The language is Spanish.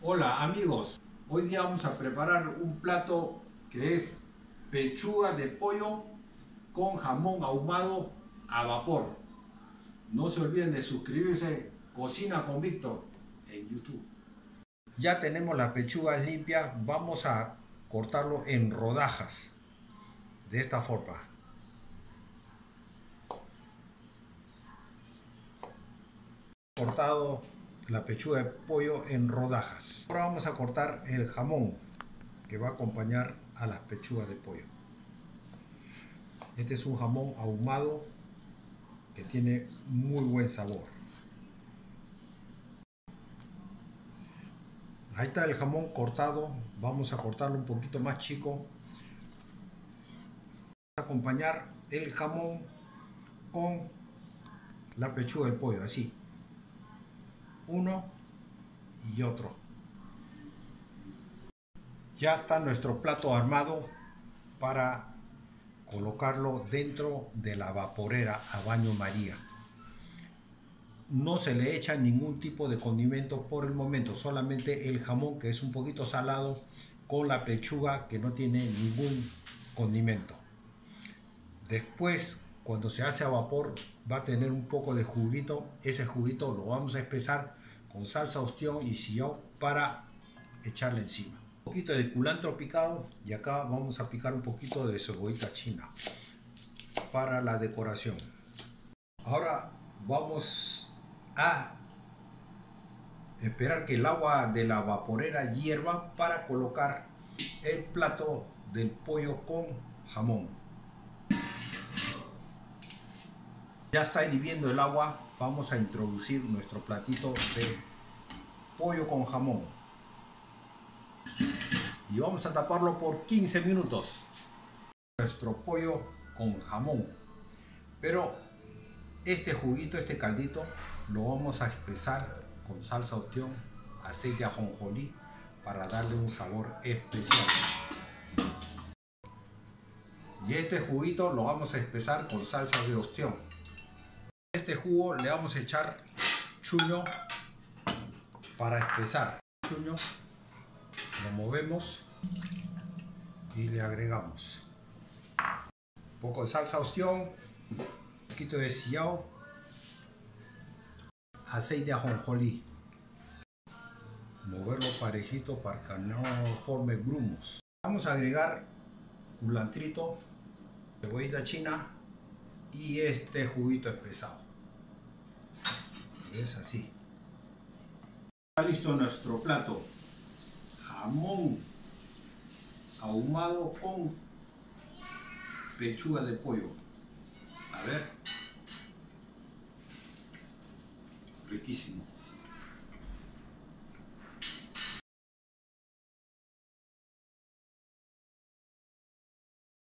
Hola amigos, hoy día vamos a preparar un plato que es pechuga de pollo con jamón ahumado a vapor. No se olviden de suscribirse, Cocina con Víctor en YouTube. Ya tenemos la pechuga limpia, vamos a cortarlo en rodajas, de esta forma. Cortado la pechuga de pollo en rodajas. Ahora vamos a cortar el jamón que va a acompañar a las pechugas de pollo. Este es un jamón ahumado que tiene muy buen sabor. Ahí está el jamón cortado. Vamos a cortarlo un poquito más chico. Vamos a acompañar el jamón con la pechuga del pollo, así. Uno y otro. Ya está nuestro plato armado para colocarlo dentro de la vaporera a baño María. No se le echa ningún tipo de condimento por el momento, solamente el jamón, que es un poquito salado, con la pechuga, que no tiene ningún condimento. Después, cuando se hace a vapor, va a tener un poco de juguito. Ese juguito lo vamos a espesar con salsa ostión y sillao para echarle encima. Un poquito de culantro picado, y acá vamos a picar un poquito de cebollita china para la decoración. Ahora vamos a esperar que el agua de la vaporera hierva para colocar el plato del pollo con jamón. Ya está hirviendo el agua, vamos a introducir nuestro platito de pollo con jamón y vamos a taparlo por 15 minutos. Nuestro pollo con jamón, pero este juguito, este caldito, lo vamos a espesar con salsa ostión, aceite de ajonjolí, para darle un sabor especial. Y este juguito lo vamos a espesar con salsa de ostión. Este jugo le vamos a echar chuño para espesar. Chuño, lo movemos y le agregamos un poco de salsa ostión, un poquito de sillao, aceite de ajonjolí. Moverlo parejito para que no forme grumos. Vamos a agregar culantrito, cebollita china y este juguito espesado. Es así. Está listo nuestro plato. Jamón ahumado con pechuga de pollo. A ver. Riquísimo.